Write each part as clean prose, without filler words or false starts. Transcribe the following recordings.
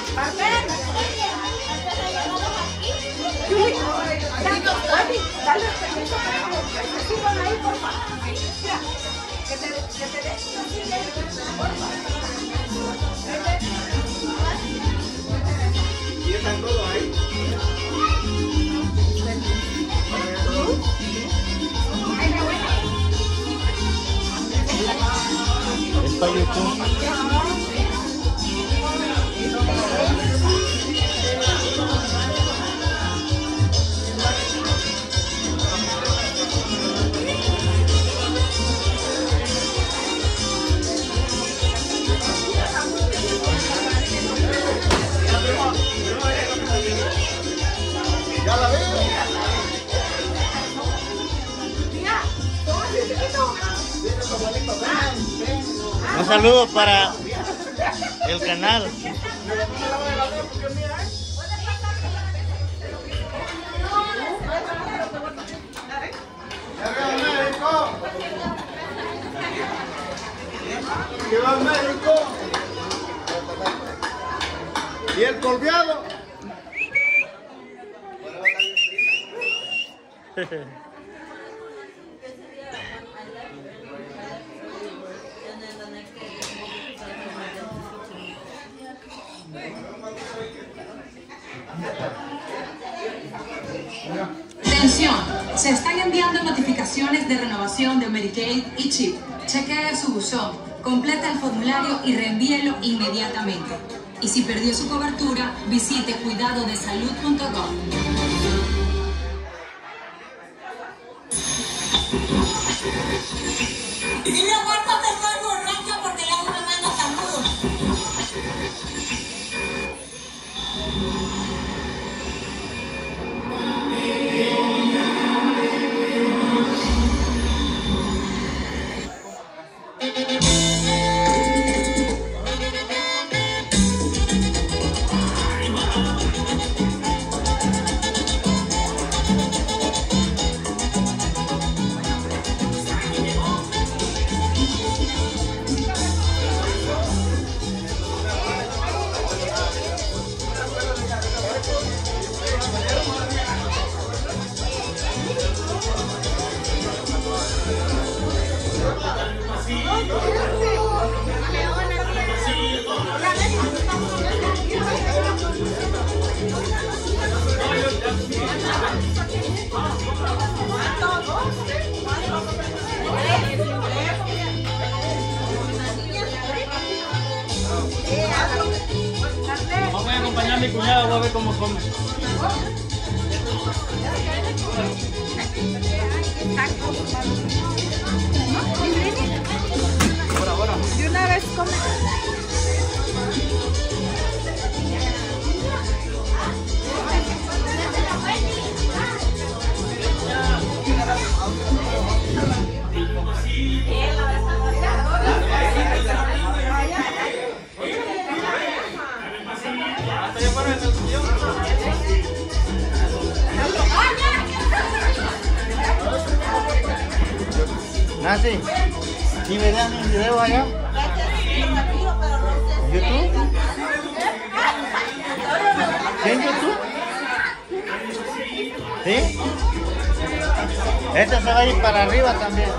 Dale permiso para que se suban ahí, por favor. Que te den. ¿Y están todos ahí? Es para YouTube. ¿Ya la veo? Un saludo para el canal. ¡Viva México! ¿Y el colbeado? Atención, se están enviando notificaciones de renovación de Medicaid y CHIP. Chequee su buzón, completa el formulario y reenvíelo inmediatamente. Y si perdió su cobertura, visite cuidadodesalud.gov. Dile a Marta que estoy borracha porque ya no me manda saludos. Voy a acompañar a mi cuñado, voy a ver cómo come. De una vez come. Nancy, ¿sí me dan mi video allá? ¿YouTube? ¿Sí en YouTube? ¿Sí? Este se va a ir para arriba también.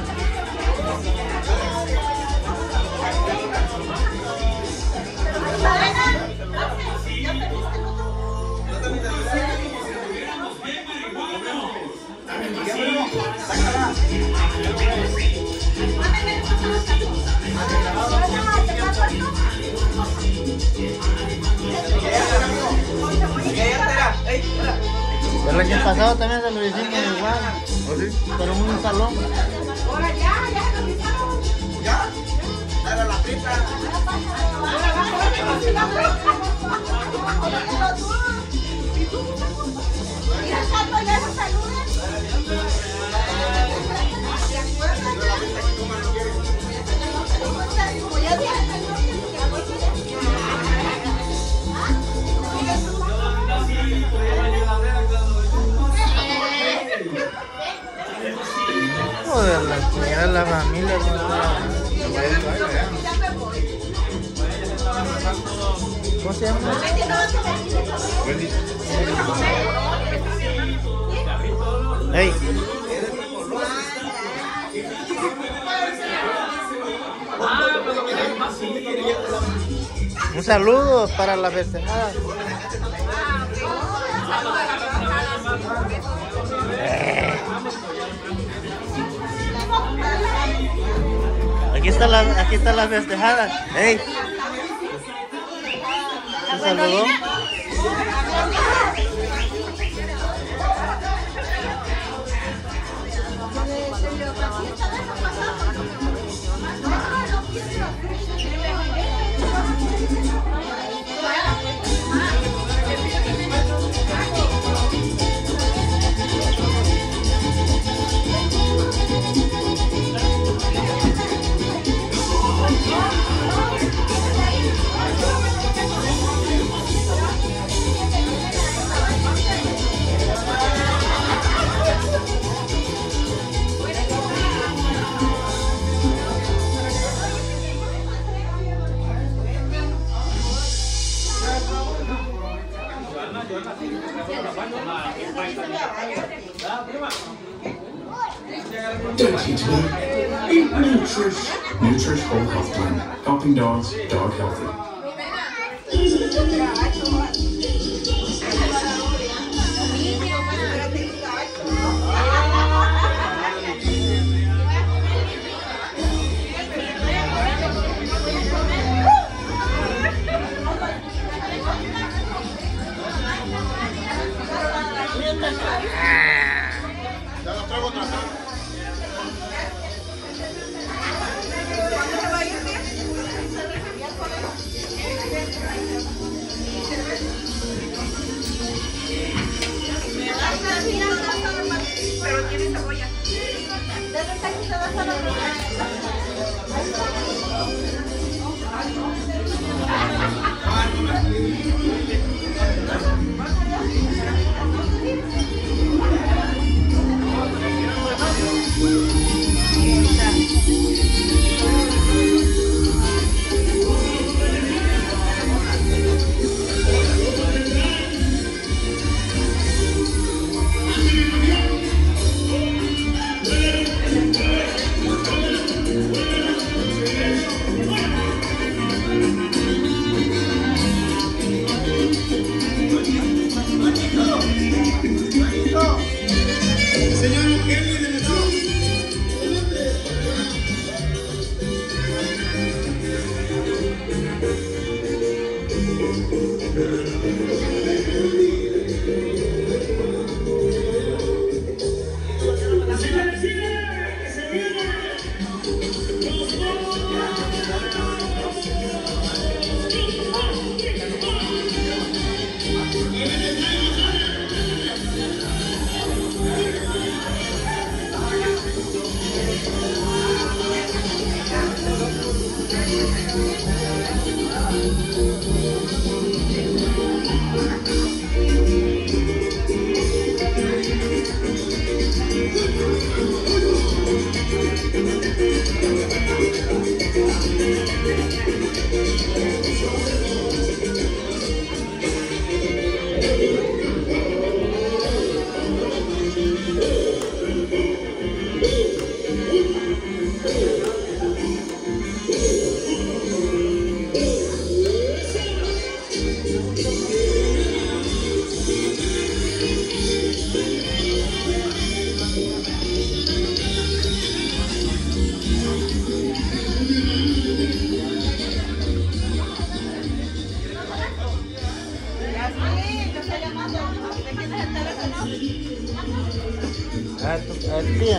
El año pasado también se lo hicimos igual, pero en un salón. ¿Ya? Dale la frita. Joder, la familia. Ya me voy. ¿Cómo se llama? Hey. Un saludo para la festejada. Aquí está la festejada. Hey. ¿Se saludó? Eat Nutrish. Nutrish Whole Health Blend, helping dogs dog healthy. Ya lo traigo otra vez. Pero tiene cebolla. Tía.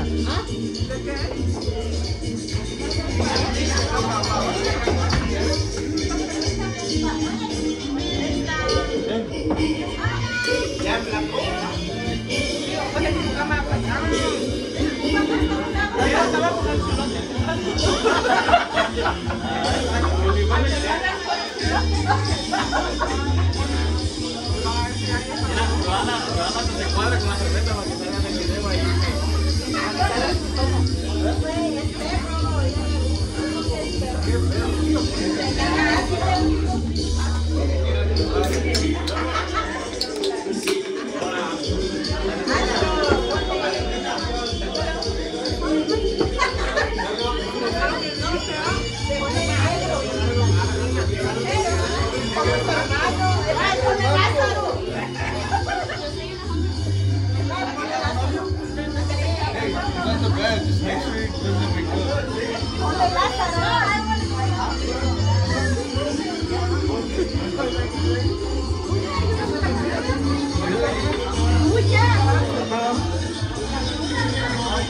Se cuadra con la cerveza para que salgan el video ahí.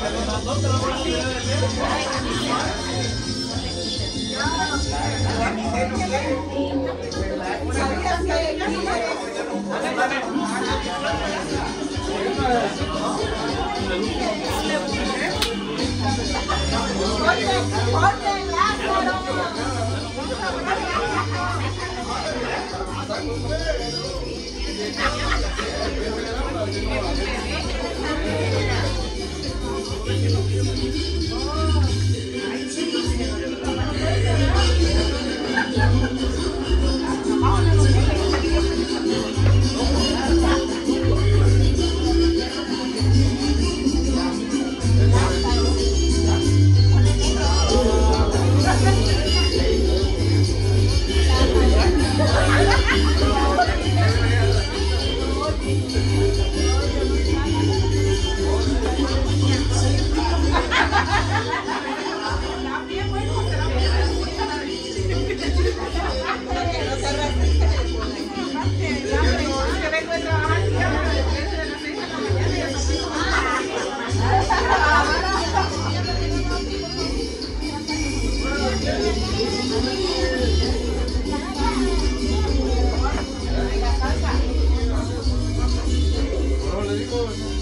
No le digo.